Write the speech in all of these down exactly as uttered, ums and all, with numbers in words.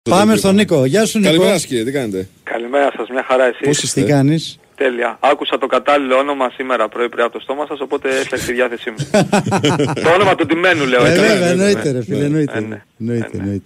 Πάμε στον Νίκο. Γεια σου, Νίκο. Καλημέρα, κύριε, τι κάνετε? Καλημέρα σας, μια χαρά εσείς. Πώς είστε? Τι κάνεις? Τέλεια. Άκουσα το κατάλληλο όνομα σήμερα πρωί πριν από το στόμα σας, οπότε έφταξε στη διάθεσή μου. Το όνομα του ντυμένου λέω. Ε, έτσι. βέβαια, ναι, εννοείται ναι. ρε φίλε, Ε, εννοείται. ναι. Εννοείται, Ε, ναι. εννοείται.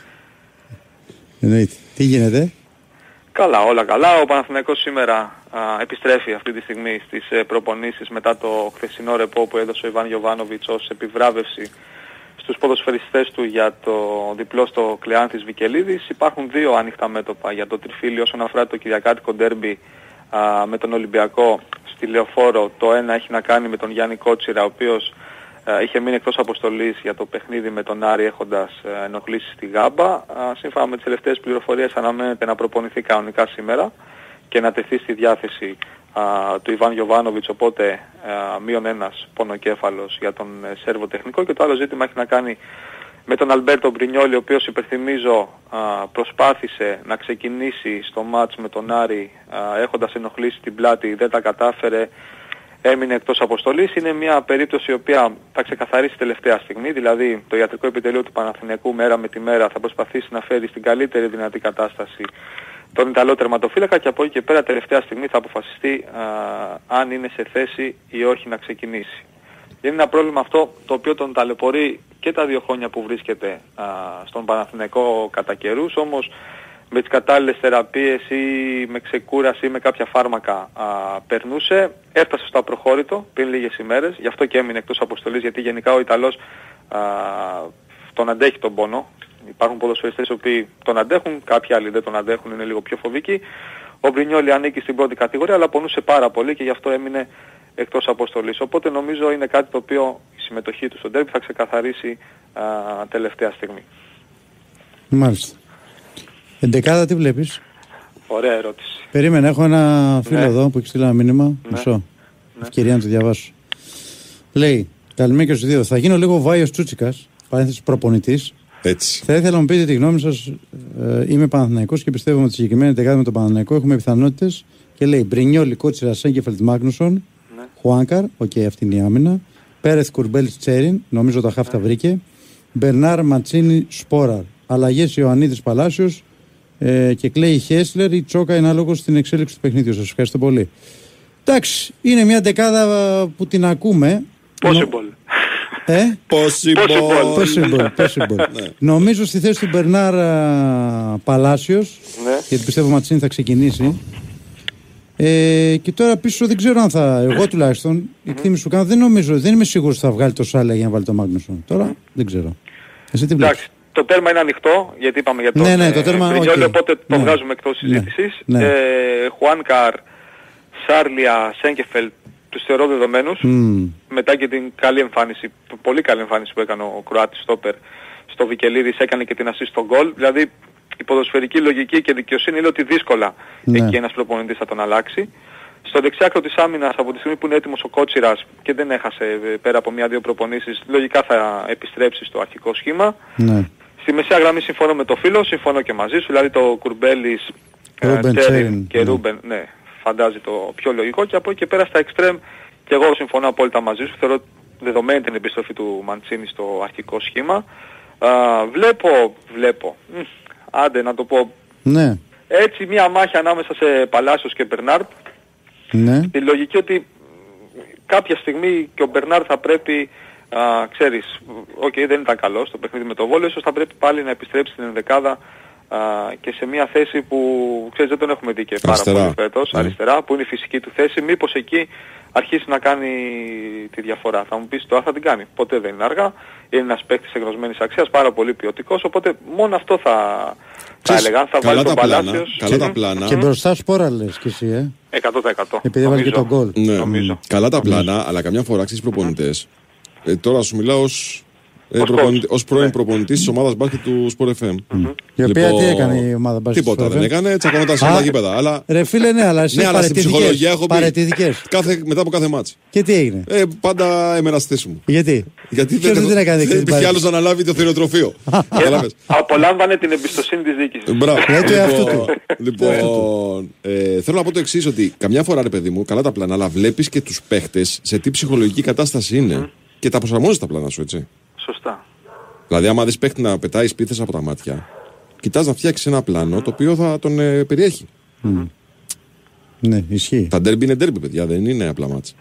Εννοείται. Τι γίνεται? Καλά, όλα καλά. Ο Παναθηναϊκός σήμερα α, επιστρέφει αυτή τη στιγμή στις ε, προπονήσεις μετά το χθεσινό ρεπό που έδωσε ο Ιβάν Γιοβάνοβιτς ως επιβράβευση στους ποδοσφαιριστές του για το διπλό στο Κλεάνθης Βικελίδης. Υπάρχουν δύο ανοιχτά μέτωπα για το τριφύλι όσον αφορά το κυριακάτικο ντέρμπι α, με τον Ολυμπιακό στη Λεωφόρο. Το ένα έχει να κάνει με τον Γιάννη Κότσιρα, ο οποίος α, είχε μείνει εκτός αποστολής για το παιχνίδι με τον Άρη έχοντας α, ενοχλήσει στη Γάμπα. Α, σύμφωνα με τις τελευταίες πληροφορίες αναμένεται να προπονηθεί κανονικά σήμερα και να τεθεί στη διάθεση α, του Ιβάν Γιοβάνοβιτς, οπότε α, μείον ένας πονοκέφαλος για τον ε, Σέρβο τεχνικό. Και το άλλο ζήτημα έχει να κάνει με τον Αλμπέρτο Μπρινιόλι, ο οποίος, υπενθυμίζω, α, προσπάθησε να ξεκινήσει στο μάτς με τον Άρη α, έχοντας ενοχλήσει την πλάτη, δεν τα κατάφερε, έμεινε εκτός αποστολής. Είναι μια περίπτωση η οποία θα ξεκαθαρίσει τελευταία στιγμή, δηλαδή το ιατρικό επιτελείο του Παναθηναϊκού μέρα με τη μέρα θα προσπαθήσει να φέρει στην καλύτερη δυνατή κατάσταση τον Ιταλό τερματοφύλακα και από εκεί και πέρα τελευταία στιγμή θα αποφασιστεί α, αν είναι σε θέση ή όχι να ξεκινήσει. Είναι ένα πρόβλημα αυτό το οποίο τον ταλαιπωρεί και τα δύο χρόνια που βρίσκεται α, στον Παναθηναϊκό κατά καιρούς, όμως με τις κατάλληλες θεραπείες ή με ξεκούραση ή με κάποια φάρμακα α, περνούσε. Έφτασε στο απροχώρητο πριν λίγες ημέρες, γι' αυτό και έμεινε εκτός αποστολής, γιατί γενικά ο Ιταλός α, τον αντέχει τον πόνο. Υπάρχουν ποδοσφαιριστές οι οποίοι τον αντέχουν, κάποιοι άλλοι δεν τον αντέχουν, είναι λίγο πιο φοβικοί. Ο Μπρινιόλι ανήκει στην πρώτη κατηγορία, αλλά πονούσε πάρα πολύ και γι' αυτό έμεινε εκτός αποστολής. Οπότε νομίζω είναι κάτι το οποίο η συμμετοχή του στον ντέρμπι θα ξεκαθαρίσει α, τελευταία στιγμή. Μάλιστα. Εντεκάδα τι βλέπεις? Ωραία ερώτηση. Περίμενε, έχω ένα φίλο Ναι. εδώ που έχει στείλει ένα μήνυμα. Ναι. Μισό. Ναι. Ευκαιρία να το διαβάσω. Λέει, καλημέρα και στους δύο. Θα γίνω λίγο Βάιος Τσούτσικας, παρένθεση προπονητής. Έτσι. Θα ήθελα να μου πείτε τη γνώμη σας. Ε, είμαι Παναθηναϊκός και πιστεύω με τη συγκεκριμένη δεκάδα με τον Παναθηναϊκό έχουμε πιθανότητες. Και λέει Μπρινιόλι, Κότσιρα, Σέγκεφελτ, Μάγνουσον, Ναι. Χουάνκαρ, οκ, okay, αυτή είναι η άμυνα. Πέρεθ, Κουρμπέλ, Τσέριν, νομίζω τα χάφτα βρήκε. Μπερνάρ, Ματσίνη, Σπόραρ. Αλλαγές Ιωαννίδης, Παλάσιος ε, και Κλέι Χέσλερ ή Τσόκα είναι ανάλογος στην εξέλιξη του παιχνίδιου. Σας ευχαριστώ πολύ. Εντάξει, είναι μια δεκάδα που την ακούμε. Possible. Ε? Possible. Possible, possible. Νομίζω στη θέση του Μπερνάρ Παλάσιος, Ναι. γιατί πιστεύω ο Ματσίνη θα ξεκινήσει. Ε, και τώρα πίσω δεν ξέρω αν θα. Εγώ τουλάχιστον, η εκτίμηση που κάνω δεν νομίζω, δεν είμαι σίγουρος ότι θα βγάλει το Σάλα για να βάλει το Μάγνουσον. Τώρα δεν ξέρω. Εσύ τι βλέπεις? Εντάξει, το τέρμα είναι ανοιχτό, γιατί είπαμε για τον Ναι, ναι, το τέρμα, Μπρινιόλι, οκ. οπότε το Ναι. βγάζουμε εκτός συζήτησης. Ναι, ναι. Ε, Χουάνκαρ, Σάρλια, Σέγκεφελτ, τους θεωρώ δεδομένους. Mm. Μετά και την καλή εμφάνιση, πολύ καλή εμφάνιση που έκανε ο Κροάτης στόπερ στο Βικελίδης, έκανε και την assist στο γκολ. Δηλαδή η ποδοσφαιρική λογική και δικαιοσύνη είναι ότι δύσκολα Ναι. εκεί ένας προπονητής θα τον αλλάξει. Στο δεξιάκρο της άμυνας, από τη στιγμή που είναι έτοιμος ο Κότσιρας και δεν έχασε ε, πέρα από μία-δύο προπονήσεις, λογικά θα επιστρέψει στο αρχικό σχήμα. Ναι. Στη μεσαία γραμμή συμφωνώ με το φίλο, συμφωνώ και μαζί σου, δηλαδή το Κουρμπέλης, Ρούμπεν, Τσέριν, και ναι. Ρούμπεν, ναι, φαντάζει το πιο λογικό. Και από εκεί και πέρα στα εξτρέμ, και εγώ συμφωνώ απόλυτα μαζί σου, θεωρώ δεδομένη την επιστροφή του Μαντσίνη στο αρχικό σχήμα. Α, βλέπω, βλέπω, μ, άντε να το πω, Ναι. έτσι μια μάχη ανάμεσα σε Παλάσιος και Μπερνάρ. Ναι. Τη λογική ότι κάποια στιγμή και ο Μπερνάρ θα πρέπει, α, ξέρεις, οκ, okay, δεν ήταν καλό στο παιχνίδι με το Βόλο, ίσως θα πρέπει πάλι να επιστρέψει στην ενδεκάδα α, και σε μια θέση που, ξέρεις, δεν τον έχουμε δει και πάρα Αριστερά. πολύ φέτος, Ναι. αριστερά, που είναι η φυσική του θέση, μήπως εκεί αρχίσει να κάνει τη διαφορά. Θα μου πεις τώρα θα την κάνει, ποτέ δεν είναι αργά, είναι ένας παίκτης εγνωσμένης αξίας, πάρα πολύ ποιοτικός, οπότε μόνο αυτό θα, θα Ξέρεις, έλεγα, αν θα καλά βάλει τον τα πλάνα, Παλάσιος. καλά τα Μμμ. πλάνα. Και μπροστά Σπόρα λες κι εσύ, ε. εκατό τοις εκατό. Επειδή έβαλε και νομίζω. τον γκολ. Ναι. Νομίζω. Καλά τα πλάνα, αλλά καμιά φορά ξέρεις προπονητές. Ε, τώρα σου μιλάω ως, ε, Ως προπονητη- coach. ως πρώην Ναι. προπονητής της ομάδας μπάσκετ του Sport εφ εμ. Η οποία Λοιπόν, τι έκανε η ομάδα μπάσκετ? Τίποτα στο δεν εφ εμ? έκανε, τσακωνόταν σε Α, άλλα γήπεδα. Αλλά Ρε φίλε, ναι, αλλά εσύ ναι, αλλά στην ψυχολογία έχω πει. παραιτηθικές. Κάθε, μετά από κάθε μάτς. Και τι έγινε? Ε, πάντα έμενα στη θέση μου. Γιατί? Γιατί Ποιος δεν την έκανε δεν την υπήρχε άλλος να αναλάβει το θηροτροφείο. Κατάλαβες. Απολάμβανε την εμπιστοσύνη της διοίκησης. Μπράβο. Ε, του εαυτού Λοιπόν, του. λοιπόν ε, θέλω να πω το εξής, ότι καμιά φορά, ρε παιδί μου, καλά τα πλάνα, αλλά βλέπεις και τους παίχτες σε τι ψυχολογική κατάσταση είναι. Και τα προσαρμόζεις τα πλάνα σου, έτσι. Σωστά. Δηλαδή, άμα δεις παίχτη να πετάει σπίθες από τα μάτια, κοιτάς να φτιάξεις ένα πλάνο mm. το οποίο θα τον ε, περιέχει. Mm. Ναι, ισχύει. Τα ντέρμπι είναι ντέρμπι, παιδιά, δεν είναι απλά μάτς.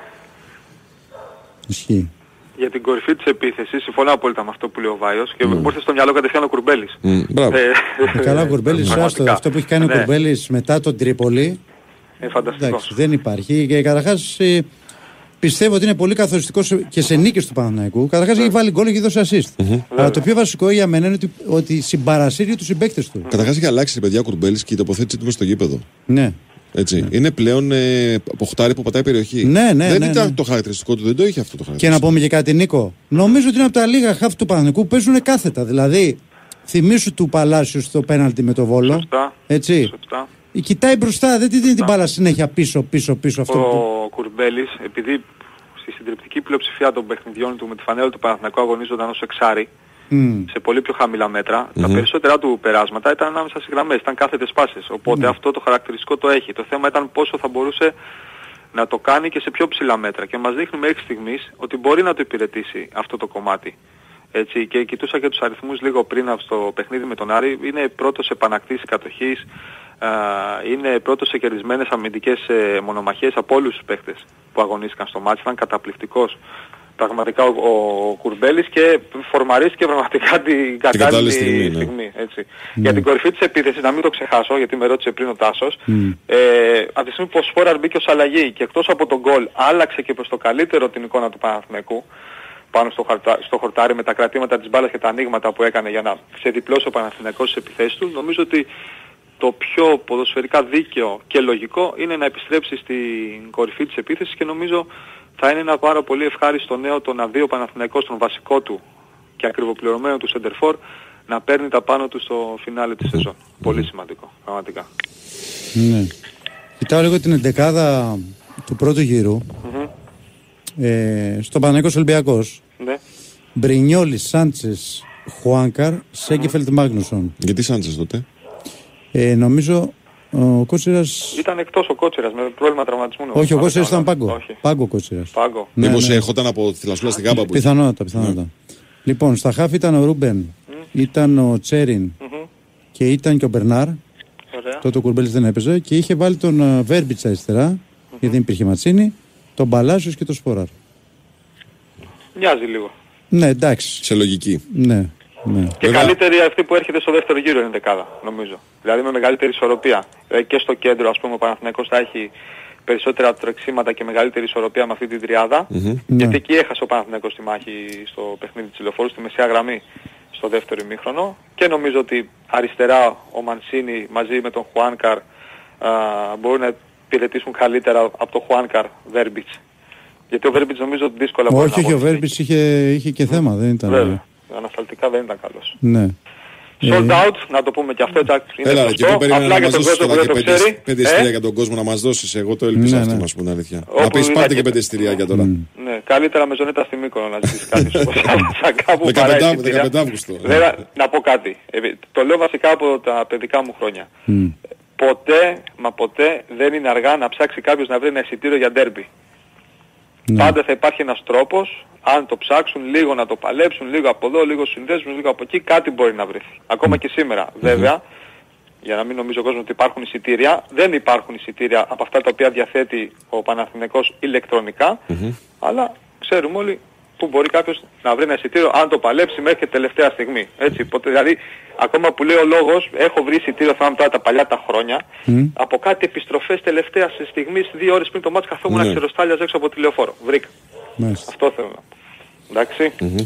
Ισχύει. Για την κορυφή της επίθεσης, συμφωνώ απόλυτα με αυτό που λέει ο Βάιος και mm. μου ήρθε στο μυαλό κατευθείαν ο Κουρμπέλης. Mm. Μπράβο. Ε, καλά ο Κουρμπέλης, αυτό που έχει κάνει ναι. ο Κουρμπέλης μετά τον Τρίπολη. Είναι φανταστικός. Εντάξει, δεν υπάρχει. Και καταρχάς ε, πιστεύω ότι είναι πολύ καθοριστικός και σε νίκες του Παναθηναϊκού. Καταρχάς έχει βάλει γκολ και έχει δώσει assist. Mm-hmm. Αλλά το πιο βασικό για μένα είναι ότι, ότι συμπαρασύρει τους συμπαίκτες του. Καταρχάς έχει αλλάξει παιδιά ο Κουρμπέλης και η τοποθέτησή του μες στο γήπεδο. Ναι. Έτσι. Ναι. Είναι πλέον ε, ποχτάρι που πατάει περιοχή. Ναι, ναι, δεν ναι, ήταν ναι. το χαρακτηριστικό του, δεν το είχε αυτό το χαρακτηριστικό. Και να πούμε και κάτι, Νίκο. Νομίζω ότι είναι από τα λίγα χαφ του Παναθηναϊκού που παίζουν κάθετα. Δηλαδή, θυμίσου του Παλάσιου στο πέναλτι με το Βόλο. Σωστά. Έτσι. Σωστά. Κοιτάει μπροστά, δεν τη δίνει την μπάλα συνέχεια πίσω, πίσω, πίσω. Αυτό ο που... Κουρμπέλης, επειδή στη συντριπτική πλειοψηφία των παιχνιδιών του με τη φανέλα του Παναθηναϊκού αγωνίζονταν ως εξάρι, mm. σε πολύ πιο χαμηλά μέτρα, mm-hmm. τα περισσότερα του περάσματα ήταν ανάμεσα στις γραμμές, ήταν κάθετες πάσες. Οπότε mm. αυτό το χαρακτηριστικό το έχει. Το θέμα ήταν πόσο θα μπορούσε να το κάνει και σε πιο ψηλά μέτρα. Και μας δείχνει μέχρι στιγμής ότι μπορεί να το υπηρετήσει αυτό το κομμάτι. Έτσι, και κοιτούσα και τους αριθμούς λίγο πριν στο παιχνίδι με τον Άρη, είναι πρώτος σε επανακτήσεις κατοχής, είναι πρώτος σε κερδισμένες αμυντικές μονομαχίες από όλους τους παίχτες που αγωνίστηκαν στο μάτι. Ήταν καταπληκτικός πραγματικά ο, ο Κουρμπέλης και φορμαρίστηκε πραγματικά την κατάλληλη στιγμή. στιγμή ναι. έτσι. Mm. Για την κορυφή της επίθεσης, να μην το ξεχάσω γιατί με ρώτησε πριν ο Τάσος, mm. ε, από τη στιγμή που ο Σπόραρ μπήκε ως αλλαγή και εκτός από τον γκολ άλλαξε και προς το καλύτερο την εικόνα του Παναθηναϊκού πάνω στο, χαρτα, στο χορτάρι με τα κρατήματα της μπάλας και τα ανοίγματα που έκανε για να ξεδιπλώσει ο Παναθηναϊκός στις επιθέσεις του, νομίζω ότι το πιο ποδοσφαιρικά δίκαιο και λογικό είναι να επιστρέψει στην κορυφή της επίθεσης και νομίζω θα είναι ένα πάρα πολύ ευχάριστο νέο το να δει ο Παναθηναϊκός τον βασικό του και ακριβοπληρωμένο του σεντερφόρ να παίρνει τα πάνω του στο φινάλε της σεζόν. Πολύ σημαντικό, πραγματικά. Ναι. Κοιτάω λίγο την εντεκάδα του πρώτου γύρου. Mm-hmm. Ε, στο Παναθηναϊκός Ολυμπιακός. Ναι. Μπρινιόλης, Σάντσες, Χουάνκαρ, Σέγκεφελτ, Μάγνουσον. Γιατί Σάντσες τότε? Ε, νομίζω ο Κότσιρας... Ήταν εκτός ο Κότσιρας με πρόβλημα τραυματισμού. Όχι, ο Κότσιρας ήταν πάγκο. Όχι. Πάγκο Κότσιρας. Πάγκο. Ναι, μήπως ναι. Έχονταν από τη Θηλασσούλα στην Γάμπα που πιθανότατα, πιθανότατα. Mm. Λοιπόν, στα χάφη ήταν ο Ρούμπεν, mm. ήταν ο Τσέριν mm-hmm. και ήταν και ο Μπερνάρ. Ωραία. Τότε ο Κουρμπέλης δεν έπαιζε και είχε βάλει τον uh, Βέρμπιτς αριστερά, mm-hmm. γιατί δεν υπήρχε Ματσίνη, τον Παλάσιος και τον Σπόραρ. Μοιάζει λίγο. Ναι, εντάξει. Σε λογική. Ναι. Ναι. Και Βέβαια. καλύτερη αυτή που έρχεται στο δεύτερο γύρο είναι δεκάδα, νομίζω. Δηλαδή με μεγαλύτερη ισορροπία. Δηλαδή και στο κέντρο, ας πούμε, ο Παναθηναϊκός θα έχει περισσότερα τρεξίματα και μεγαλύτερη ισορροπία με αυτή την τριάδα. Mm-hmm. Γιατί ναι. εκεί έχασε ο Παναθηναϊκός τη μάχη στο παιχνίδι της Λεωφόρου, στη μεσαία γραμμή, στο δεύτερο ημίχρονο. Και νομίζω ότι αριστερά ο Μανσίνη μαζί με τον Χουάνκαρ μπορούν να υπηρετήσουν καλύτερα από τον Χουάνκαρ Βέρμπιτς. Γιατί ο Βέρμπιτς νομίζω ότι δύσκολα μπορεί να... Όχι, όχι, ο Βέρμπιτς είχε, είχε και θέμα, δεν ήταν... Βέβαια. Ανασταλτικά δεν ήταν καλός. Ναι. Sold out, να το πούμε και αυτό, εντάξει, είναι Έλα, σωστό. Και περίμενα απλά να για μας τον κόσμο που δεν το πέντε, ξέρει. Πέντε εισιτήρια για τον κόσμο να μας δώσεις, εγώ το ελπίζω ναι, αυτό ναι. να σου πούμε αλήθεια. Όπου να πεις πάρτε και... και πέντε εισιτήρια για τώρα. Mm. Ναι, καλύτερα με ζωνέτα στη Μύκονο να ζητήσεις κάτι σου. Σαν κάπου παρά εισιτήρια. δεκαπέντε Αυγούστου. Να πω κάτι. Το λέω βασικά από τα παιδικά μου χρόνια. Mm. Ποτέ, μα ποτέ δεν είναι αργά να ψάξει κάποιος να βρει ένα εισιτήριο για ντέρμπι. Ναι. Πάντα θα υπάρχει ένας τρόπος, αν το ψάξουν λίγο να το παλέψουν, λίγο από εδώ, λίγο συνδέσμους, λίγο από εκεί, κάτι μπορεί να βρεθεί. Ακόμα και σήμερα. Mm-hmm. Βέβαια, για να μην νομίζω ο κόσμος ότι υπάρχουν εισιτήρια, δεν υπάρχουν εισιτήρια από αυτά τα οποία διαθέτει ο Παναθηναϊκός ηλεκτρονικά, mm-hmm. αλλά ξέρουμε όλοι που μπορεί κάποιος να βρει ένα εισιτήριο αν το παλέψει μέχρι και τελευταία στιγμή. Έτσι, ποτέ, δηλαδή, ακόμα που λέει ο λόγος, έχω βρει εισιτήριο, θα τώρα τα παλιά τα χρόνια, mm. από κάτι επιστροφές τελευταίας στιγμής, δύο ώρες πριν το μάτς καθόμουν mm. να ξεροστάλιαζα έξω από τη λεωφόρο. Βρήκα. Mm. Αυτό θέλω να πω. Εντάξει. Mm-hmm.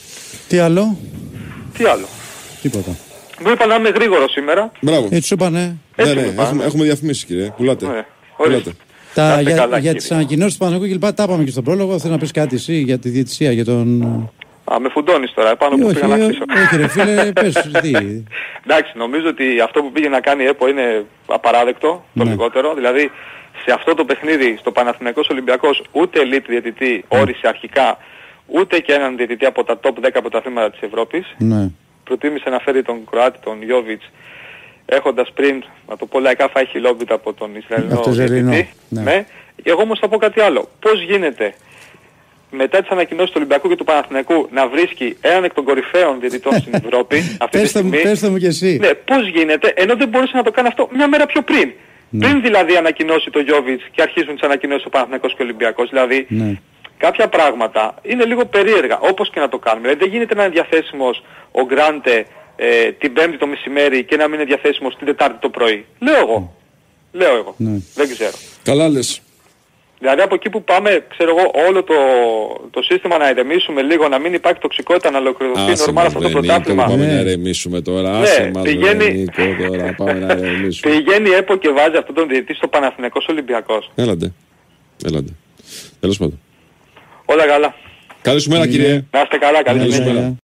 Τι άλλο? Τι άλλο? Τίποτα. Μου είπα να είμαι γρήγορο σήμερα. Μπράβο. Έτσι σου είπανε. Ναι, ναι, έχουμε, έχουμε διαφημίσεις κύριε. Πουλάτε. Ναι. Πουλάτε. Τα, για καλά, για τις ανακοινώσεις του Παναθηναϊκού κλπ. Τα είπαμε και στον πρόλογο. Θέλω να πεις κάτι εσύ για τη διαιτησία, για τον... Α, με φουντώνεις τώρα, επάνω που πήγα να κλείσω. Όχι ρε φίλε, πες τι. Εντάξει, νομίζω ότι αυτό που πήγε να κάνει η ΕΠΟ είναι απαράδεκτο, το ναι. λιγότερο. Δηλαδή, σε αυτό το παιχνίδι, στο Παναθηναϊκός Ολυμπιακός, ούτε elite διαιτητή όρισε αρχικά, ούτε και έναν διαιτητή από τα top δέκα πρωταθλήματα της Ευρώπης. Ναι. Προτίμησε να φέρει τον Κροάτη, τον Γιόβιτς, έχοντας πριν, να το πω λαϊκά, φάει χιλόπιτα από τον Ισραηλινό διαιτητή. Ναι. Ναι. Εγώ όμως θα πω κάτι άλλο. Πώς γίνεται μετά τις ανακοινώσεις του Ολυμπιακού και του Παναθηναϊκού να βρίσκει έναν εκ των κορυφαίων διαιτητών στην Ευρώπη αυτή τη στιγμή. Πες μου και εσύ. Ναι, πώς γίνεται, ενώ δεν μπορούσε να το κάνει αυτό μια μέρα πιο πριν. Ναι. Πριν δηλαδή ανακοινώσει το Γιόβιτς και αρχίζουν τις ανακοινώσεις ο Παναθηναϊκός και ο Ολυμπιακός. Δηλαδή ναι. κάποια πράγματα είναι λίγο περίεργα, όπως και να το κάνουμε. Δηλαδή δεν γίνεται να είναι διαθέσιμος ο Γκράντε ε, την Πέμπτη το μεσημέρι και να μην είναι διαθέσιμος την Τετάρτη το πρωί. Λέω εγώ. Λέω εγώ. Ναι. Δεν ξέρω. Καλά λες. Δηλαδή από εκεί που πάμε, ξέρω εγώ, όλο το, το σύστημα να ηρεμήσουμε λίγο, να μην υπάρχει τοξικότητα, να ολοκληρωθεί νορμάλ αυτό το πρωτάθλημα. Πάμε ναι. να ηρεμήσουμε τώρα. Ναι, άσε μας, πηγαίνει, Νίκο, τώρα. Πάμε να ηρεμήσουμε. Πηγαίνει ΕΠΟ και βάζει αυτόν τον διαιτητή στο Παναθηναϊκός Ολυμπιακός. Έλαντε. Έλαντε. Τέλος πάντων. Όλα καλά. Καλή σου μέρα, κύριε. Να είστε καλά, καλή Ναι, σου ναι, μέρα. ναι.